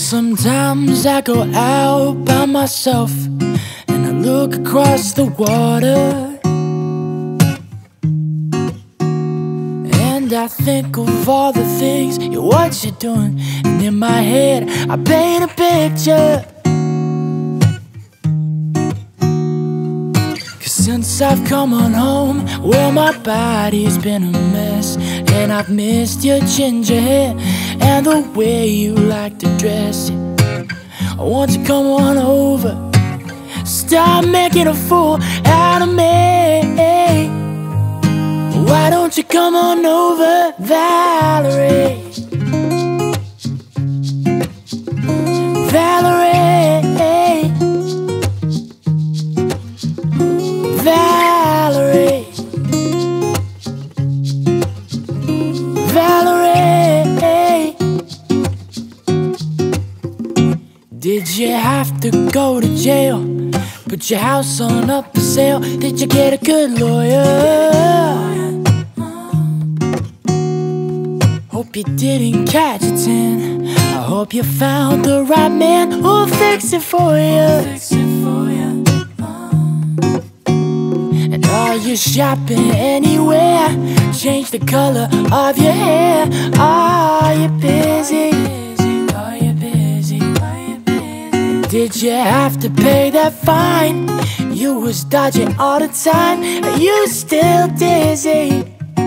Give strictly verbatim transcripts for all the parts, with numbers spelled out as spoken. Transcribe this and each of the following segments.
Sometimes I go out by myself and I look across the water, and I think of all the things, yeah, what you're doing. And in my head I paint a picture. Cause since I've come on home, well, my body's been a mess, and I've missed your ginger hair and the way you like to dress it. I want you to come on over, stop making a fool out of me. Why don't you come on over, Valerie? Valerie, Valerie, Valerie. Did you have to go to jail? Put your house on up for sale? Did you get a good lawyer? Hope you didn't catch a ten. I hope you found the right man who'll fix it for you. And are you shopping anywhere? Change the color of your hair. Are you busy? Did you have to pay that fine? You was dodging all the time. Are you still dizzy?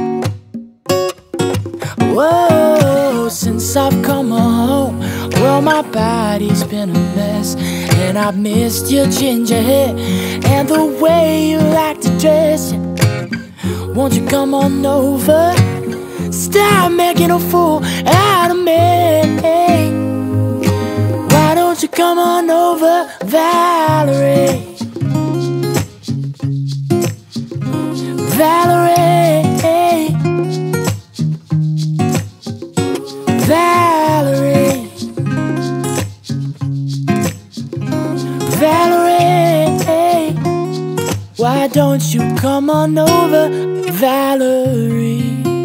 Whoa, since I've come home, well, my body's been a mess, and I've missed your ginger hair and the way you like to dress it. Won't you come on over, stop making a fool out of me? Why don't you come on over, Valerie? Valerie, Valerie, Valerie. Why don't you come on over, Valerie?